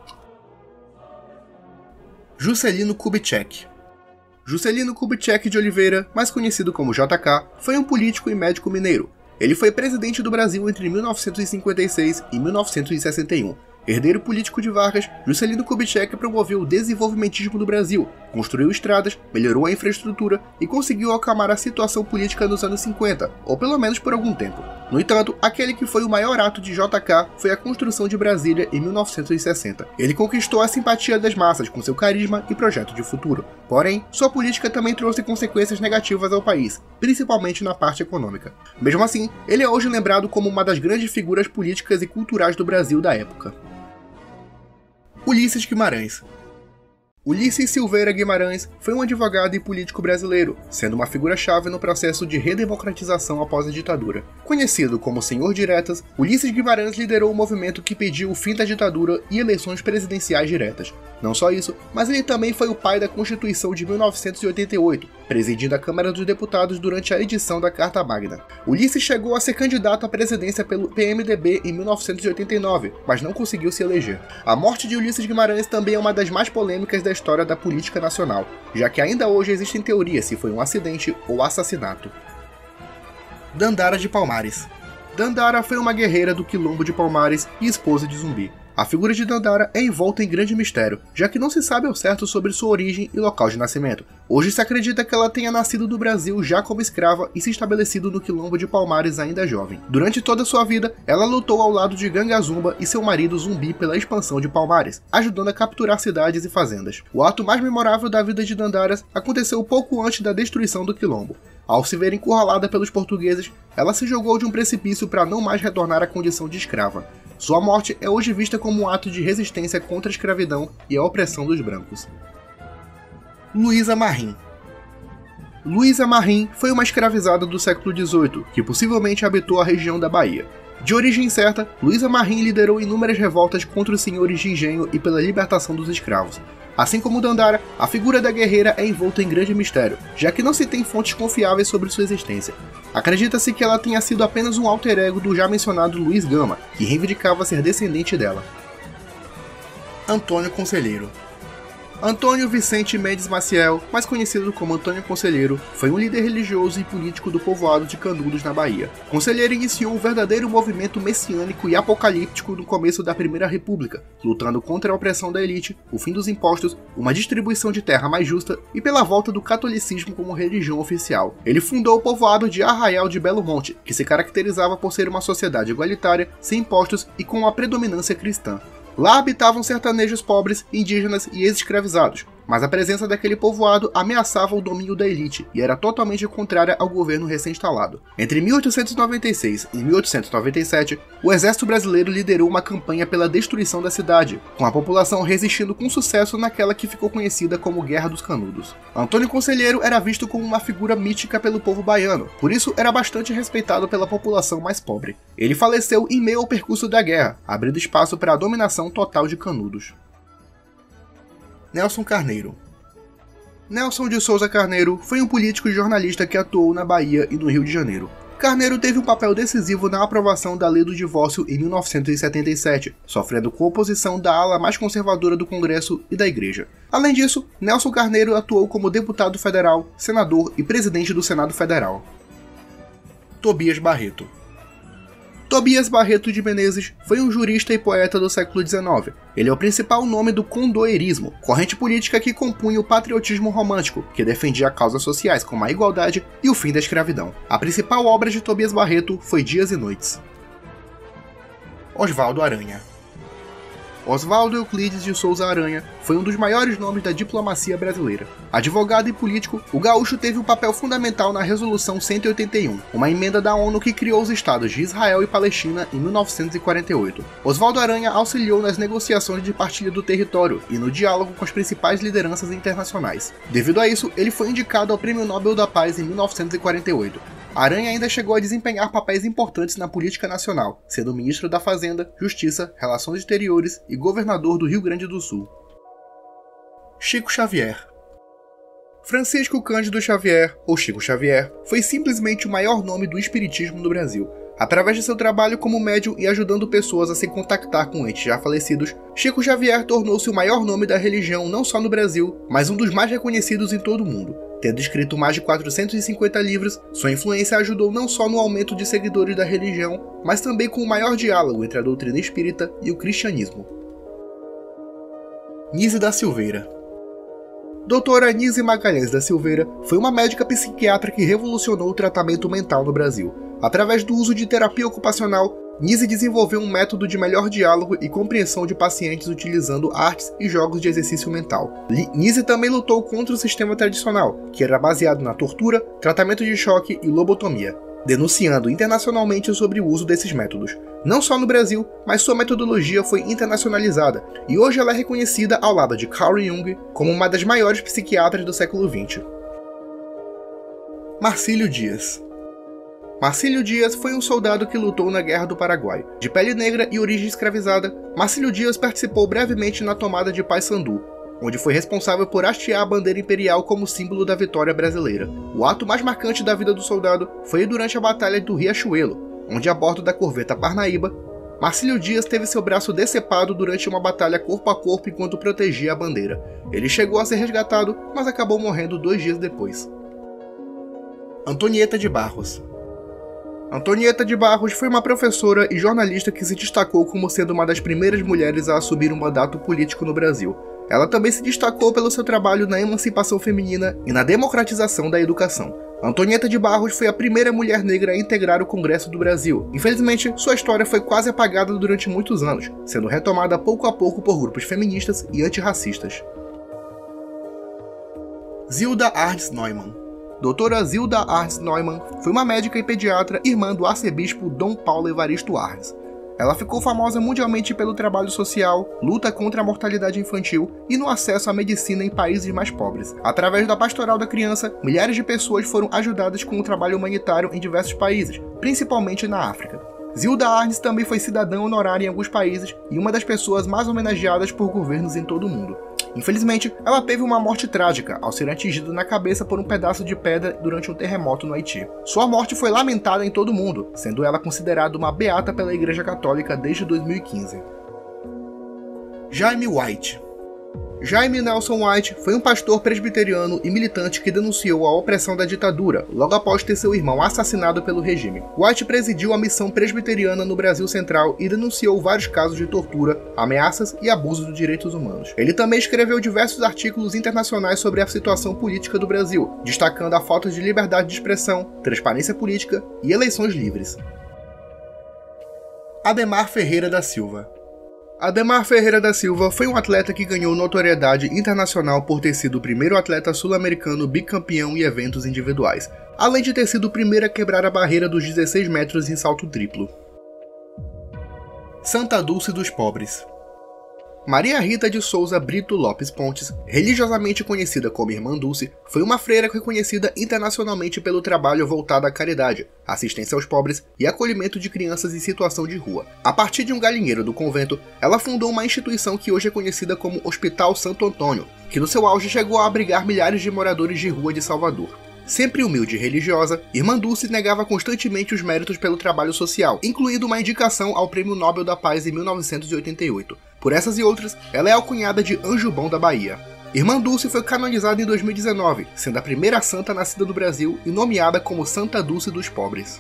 Juscelino Kubitschek. Juscelino Kubitschek de Oliveira, mais conhecido como JK, foi um político e médico mineiro. Ele foi presidente do Brasil entre 1956 e 1961. Herdeiro político de Vargas, Juscelino Kubitschek promoveu o desenvolvimentismo do Brasil, construiu estradas, melhorou a infraestrutura e conseguiu acalmar a situação política nos anos 50, ou pelo menos por algum tempo. No entanto, aquele que foi o maior ato de JK foi a construção de Brasília em 1960. Ele conquistou a simpatia das massas com seu carisma e projeto de futuro. Porém, sua política também trouxe consequências negativas ao país, principalmente na parte econômica. Mesmo assim, ele é hoje lembrado como uma das grandes figuras políticas e culturais do Brasil da época. Ulisses Guimarães. Ulisses Silveira Guimarães foi um advogado e político brasileiro, sendo uma figura-chave no processo de redemocratização após a ditadura. Conhecido como Senhor Diretas, Ulisses Guimarães liderou o movimento que pediu o fim da ditadura e eleições presidenciais diretas. Não só isso, mas ele também foi o pai da Constituição de 1988, presidindo a Câmara dos Deputados durante a edição da Carta Magna. Ulisses chegou a ser candidato à presidência pelo PMDB em 1989, mas não conseguiu se eleger. A morte de Ulisses Guimarães também é uma das mais polêmicas da história da política nacional, já que ainda hoje existem teorias se foi um acidente ou assassinato. Dandara de Palmares. Dandara foi uma guerreira do Quilombo de Palmares e esposa de Zumbi. A figura de Dandara é envolta em grande mistério, já que não se sabe ao certo sobre sua origem e local de nascimento. Hoje se acredita que ela tenha nascido no Brasil já como escrava e se estabelecido no Quilombo de Palmares ainda jovem. Durante toda sua vida, ela lutou ao lado de Gangazumba e seu marido Zumbi pela expansão de Palmares, ajudando a capturar cidades e fazendas. O ato mais memorável da vida de Dandara aconteceu pouco antes da destruição do Quilombo. Ao se ver encurralada pelos portugueses, ela se jogou de um precipício para não mais retornar à condição de escrava. Sua morte é hoje vista como um ato de resistência contra a escravidão e a opressão dos brancos. Luísa Marim. Luísa Marim foi uma escravizada do século XVIII, que possivelmente habitou a região da Bahia. De origem incerta, Luísa Marim liderou inúmeras revoltas contra os senhores de engenho e pela libertação dos escravos. Assim como Dandara, a figura da guerreira é envolta em grande mistério, já que não se tem fontes confiáveis sobre sua existência. Acredita-se que ela tenha sido apenas um alter ego do já mencionado Luiz Gama, que reivindicava ser descendente dela. Antônio Conselheiro. Antônio Vicente Mendes Maciel, mais conhecido como Antônio Conselheiro, foi um líder religioso e político do povoado de Canudos, na Bahia. Conselheiro iniciou um verdadeiro movimento messiânico e apocalíptico no começo da Primeira República, lutando contra a opressão da elite, o fim dos impostos, uma distribuição de terra mais justa e pela volta do catolicismo como religião oficial. Ele fundou o povoado de Arraial de Belo Monte, que se caracterizava por ser uma sociedade igualitária, sem impostos e com uma predominância cristã. Lá habitavam sertanejos pobres, indígenas e ex-escravizados, mas a presença daquele povoado ameaçava o domínio da elite e era totalmente contrária ao governo recém-instalado. Entre 1896 e 1897, o exército brasileiro liderou uma campanha pela destruição da cidade, com a população resistindo com sucesso naquela que ficou conhecida como Guerra dos Canudos. Antônio Conselheiro era visto como uma figura mítica pelo povo baiano, por isso era bastante respeitado pela população mais pobre. Ele faleceu em meio ao percurso da guerra, abrindo espaço para a dominação total de Canudos. Nelson Carneiro. Nelson de Souza Carneiro foi um político e jornalista que atuou na Bahia e no Rio de Janeiro. Carneiro teve um papel decisivo na aprovação da Lei do Divórcio em 1977, sofrendo com oposição da ala mais conservadora do Congresso e da Igreja. Além disso, Nelson Carneiro atuou como deputado federal, senador e presidente do Senado Federal. Tobias Barreto. Tobias Barreto de Menezes foi um jurista e poeta do século XIX. Ele é o principal nome do condoerismo, corrente política que compunha o patriotismo romântico, que defendia causas sociais como a igualdade e o fim da escravidão. A principal obra de Tobias Barreto foi Dias e Noites. Oswaldo Aranha. Oswaldo Euclides de Souza Aranha foi um dos maiores nomes da diplomacia brasileira. Advogado e político, o gaúcho teve um papel fundamental na Resolução 181, uma emenda da ONU que criou os estados de Israel e Palestina em 1948. Oswaldo Aranha auxiliou nas negociações de partilha do território e no diálogo com as principais lideranças internacionais. Devido a isso, ele foi indicado ao Prêmio Nobel da Paz em 1948. Aranha ainda chegou a desempenhar papéis importantes na política nacional, sendo ministro da Fazenda, Justiça, Relações Exteriores e governador do Rio Grande do Sul. Chico Xavier. Francisco Cândido Xavier, ou Chico Xavier, foi simplesmente o maior nome do espiritismo no Brasil. Através de seu trabalho como médium e ajudando pessoas a se contactar com entes já falecidos, Chico Xavier tornou-se o maior nome da religião não só no Brasil, mas um dos mais reconhecidos em todo o mundo. Tendo escrito mais de 450 livros, sua influência ajudou não só no aumento de seguidores da religião, mas também com o maior diálogo entre a doutrina espírita e o cristianismo. Nise da Silveira. Doutora Nise Magalhães da Silveira foi uma médica psiquiatra que revolucionou o tratamento mental no Brasil. Através do uso de terapia ocupacional, Nise desenvolveu um método de melhor diálogo e compreensão de pacientes utilizando artes e jogos de exercício mental. Nise também lutou contra o sistema tradicional, que era baseado na tortura, tratamento de choque e lobotomia, denunciando internacionalmente sobre o uso desses métodos. Não só no Brasil, mas sua metodologia foi internacionalizada, e hoje ela é reconhecida ao lado de Carl Jung como uma das maiores psiquiatras do século XX. Marcílio Dias. Marcílio Dias foi um soldado que lutou na Guerra do Paraguai. De pele negra e origem escravizada, Marcílio Dias participou brevemente na tomada de Paissandu, onde foi responsável por hastear a bandeira imperial como símbolo da vitória brasileira. O ato mais marcante da vida do soldado foi durante a Batalha do Riachuelo, onde a bordo da corveta Parnaíba, Marcílio Dias teve seu braço decepado durante uma batalha corpo a corpo enquanto protegia a bandeira. Ele chegou a ser resgatado, mas acabou morrendo 2 dias depois. Antonieta de Barros. Antonieta de Barros foi uma professora e jornalista que se destacou como sendo uma das primeiras mulheres a assumir um mandato político no Brasil. Ela também se destacou pelo seu trabalho na emancipação feminina e na democratização da educação. Antonieta de Barros foi a primeira mulher negra a integrar o Congresso do Brasil. Infelizmente, sua história foi quase apagada durante muitos anos, sendo retomada pouco a pouco por grupos feministas e antirracistas. Zilda Arns Neumann. Doutora Zilda Arns Neumann foi uma médica e pediatra irmã do arcebispo Dom Paulo Evaristo Arns. Ela ficou famosa mundialmente pelo trabalho social, luta contra a mortalidade infantil e no acesso à medicina em países mais pobres. Através da Pastoral da Criança, milhares de pessoas foram ajudadas com o trabalho humanitário em diversos países, principalmente na África. Zilda Arns também foi cidadã honorária em alguns países e uma das pessoas mais homenageadas por governos em todo o mundo. Infelizmente, ela teve uma morte trágica ao ser atingida na cabeça por um pedaço de pedra durante um terremoto no Haiti. Sua morte foi lamentada em todo o mundo, sendo ela considerada uma beata pela Igreja Católica desde 2015. Jaime White. Jaime Nelson White foi um pastor presbiteriano e militante que denunciou a opressão da ditadura, logo após ter seu irmão assassinado pelo regime. White presidiu a missão presbiteriana no Brasil Central e denunciou vários casos de tortura, ameaças e abuso dos direitos humanos. Ele também escreveu diversos artigos internacionais sobre a situação política do Brasil, destacando a falta de liberdade de expressão, transparência política e eleições livres. Ademar Ferreira da Silva. Ademar Ferreira da Silva foi um atleta que ganhou notoriedade internacional por ter sido o primeiro atleta sul-americano bicampeão em eventos individuais, além de ter sido o primeiro a quebrar a barreira dos 16 metros em salto triplo. Santa Dulce dos Pobres. Maria Rita de Souza Brito Lopes Pontes, religiosamente conhecida como Irmã Dulce, foi uma freira reconhecida internacionalmente pelo trabalho voltado à caridade, assistência aos pobres e acolhimento de crianças em situação de rua. A partir de um galinheiro do convento, ela fundou uma instituição que hoje é conhecida como Hospital Santo Antônio, que no seu auge chegou a abrigar milhares de moradores de rua de Salvador. Sempre humilde e religiosa, Irmã Dulce negava constantemente os méritos pelo trabalho social, incluindo uma indicação ao Prêmio Nobel da Paz em 1988. Por essas e outras, ela é alcunhada de Anjo Bom da Bahia. Irmã Dulce foi canonizada em 2019, sendo a primeira santa nascida no Brasil e nomeada como Santa Dulce dos Pobres.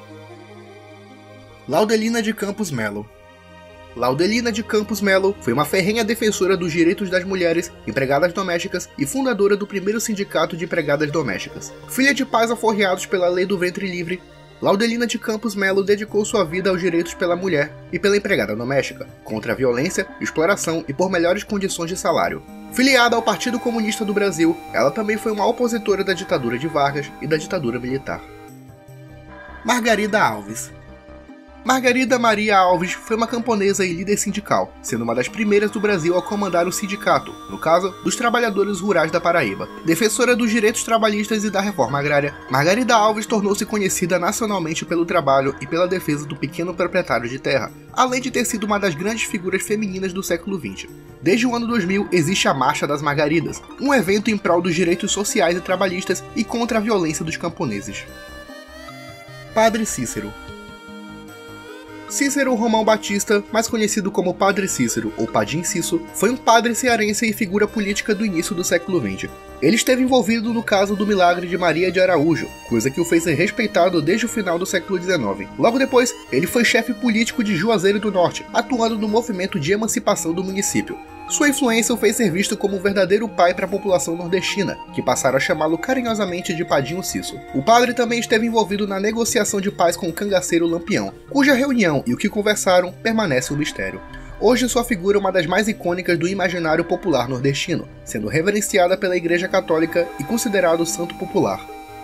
Laudelina de Campos Melo. Laudelina de Campos Melo foi uma ferrenha defensora dos direitos das mulheres, empregadas domésticas e fundadora do primeiro sindicato de empregadas domésticas. Filha de pais aforreados pela lei do ventre livre, Laudelina de Campos Melo dedicou sua vida aos direitos pela mulher e pela empregada doméstica, contra a violência, exploração e por melhores condições de salário. Filiada ao Partido Comunista do Brasil, ela também foi uma opositora da ditadura de Vargas e da ditadura militar. Margarida Alves. Margarida Maria Alves foi uma camponesa e líder sindical, sendo uma das primeiras do Brasil a comandar o sindicato, no caso, dos trabalhadores rurais da Paraíba. Defensora dos direitos trabalhistas e da reforma agrária, Margarida Alves tornou-se conhecida nacionalmente pelo trabalho e pela defesa do pequeno proprietário de terra, além de ter sido uma das grandes figuras femininas do século XX. Desde o ano 2000 existe a Marcha das Margaridas, um evento em prol dos direitos sociais e trabalhistas e contra a violência dos camponeses. Padre Cícero. Cícero Romão Batista, mais conhecido como Padre Cícero ou Padim Cício, foi um padre cearense e figura política do início do século XX. Ele esteve envolvido no caso do milagre de Maria de Araújo, coisa que o fez ser respeitado desde o final do século XIX. Logo depois, ele foi chefe político de Juazeiro do Norte, atuando no movimento de emancipação do município. Sua influência o fez ser visto como um verdadeiro pai para a população nordestina, que passaram a chamá-lo carinhosamente de Padinho Cício. O padre também esteve envolvido na negociação de paz com o cangaceiro Lampião, cuja reunião e o que conversaram permanece um mistério. Hoje sua figura é uma das mais icônicas do imaginário popular nordestino, sendo reverenciada pela Igreja Católica e considerado santo popular.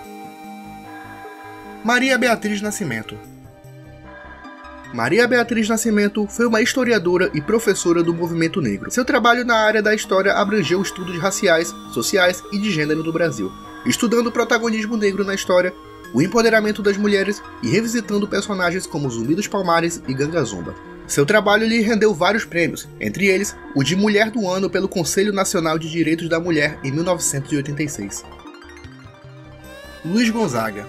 Maria Beatriz Nascimento. Maria Beatriz Nascimento foi uma historiadora e professora do movimento negro. Seu trabalho na área da história abrangeu estudos raciais, sociais e de gênero do Brasil, estudando o protagonismo negro na história, o empoderamento das mulheres e revisitando personagens como Zumbi dos Palmares e Ganga Zumba. Seu trabalho lhe rendeu vários prêmios, entre eles o de Mulher do Ano pelo Conselho Nacional de Direitos da Mulher em 1986. Luiz Gonzaga.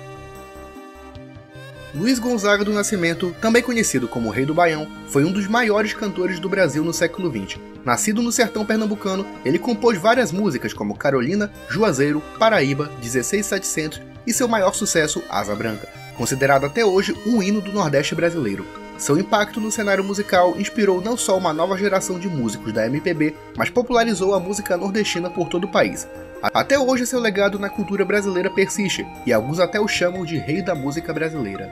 Luiz Gonzaga do Nascimento, também conhecido como Rei do Baião, foi um dos maiores cantores do Brasil no século XX. Nascido no sertão pernambucano, ele compôs várias músicas como Carolina, Juazeiro, Paraíba, 16700 e seu maior sucesso, Asa Branca, considerado até hoje um hino do Nordeste brasileiro. Seu impacto no cenário musical inspirou não só uma nova geração de músicos da MPB, mas popularizou a música nordestina por todo o país. Até hoje seu legado na cultura brasileira persiste, e alguns até o chamam de Rei da Música Brasileira.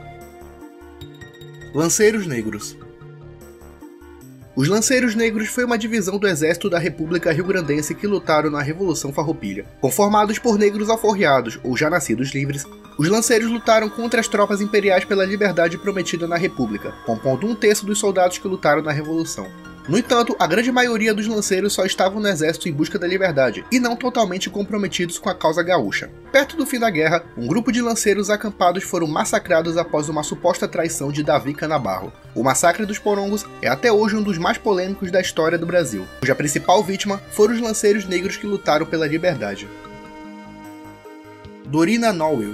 Lanceiros Negros. Os Lanceiros Negros foi uma divisão do Exército da República Rio-Grandense que lutaram na Revolução Farroupilha. Conformados por negros alforriados ou já nascidos livres, os Lanceiros lutaram contra as tropas imperiais pela liberdade prometida na República, compondo um terço dos soldados que lutaram na Revolução. No entanto, a grande maioria dos lanceiros só estavam no exército em busca da liberdade, e não totalmente comprometidos com a causa gaúcha. Perto do fim da guerra, um grupo de lanceiros acampados foram massacrados após uma suposta traição de Davi Canabarro. O massacre dos Porongos é até hoje um dos mais polêmicos da história do Brasil, cuja principal vítima foram os lanceiros negros que lutaram pela liberdade. Dorina Nowell.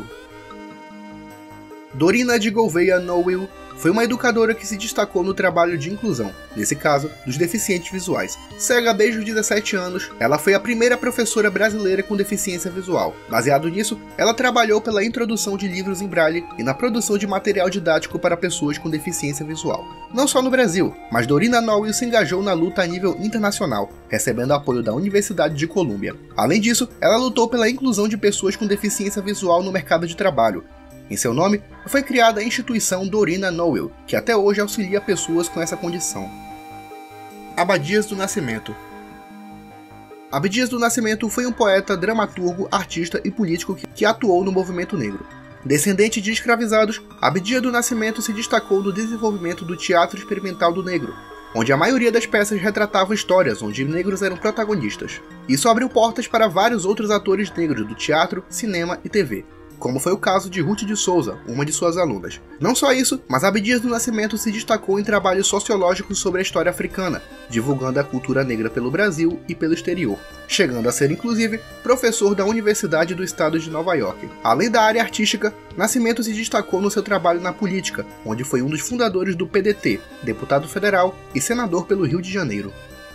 Dorina de Gouveia Nowell foi uma educadora que se destacou no trabalho de inclusão, nesse caso, dos deficientes visuais. Cega desde os 17 anos, ela foi a primeira professora brasileira com deficiência visual. Baseado nisso, ela trabalhou pela introdução de livros em braille e na produção de material didático para pessoas com deficiência visual. Não só no Brasil, mas Dorina Nowell se engajou na luta a nível internacional, recebendo apoio da Universidade de Colômbia. Além disso, ela lutou pela inclusão de pessoas com deficiência visual no mercado de trabalho. Em seu nome, foi criada a instituição Dorina Nowell, que até hoje auxilia pessoas com essa condição. Abdias do Nascimento. Abdias do Nascimento foi um poeta, dramaturgo, artista e político que atuou no movimento negro. Descendente de escravizados, Abdias do Nascimento se destacou no desenvolvimento do teatro experimental do negro, onde a maioria das peças retratava histórias onde negros eram protagonistas. Isso abriu portas para vários outros atores negros do teatro, cinema e TV, como foi o caso de Ruth de Souza, uma de suas alunas. Não só isso, mas Abdias do Nascimento se destacou em trabalhos sociológicos sobre a história africana, divulgando a cultura negra pelo Brasil e pelo exterior, chegando a ser inclusive professor da Universidade do Estado de Nova York. Além da área artística, Nascimento se destacou no seu trabalho na política, onde foi um dos fundadores do PDT, deputado federal e senador pelo Rio de Janeiro.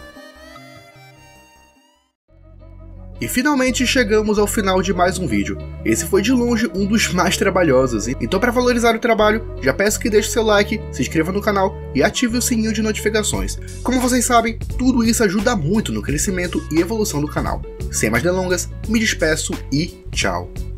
E finalmente chegamos ao final de mais um vídeo. Esse foi de longe um dos mais trabalhosos, então para valorizar o trabalho, já peço que deixe seu like, se inscreva no canal e ative o sininho de notificações. Como vocês sabem, tudo isso ajuda muito no crescimento e evolução do canal. Sem mais delongas, me despeço e tchau!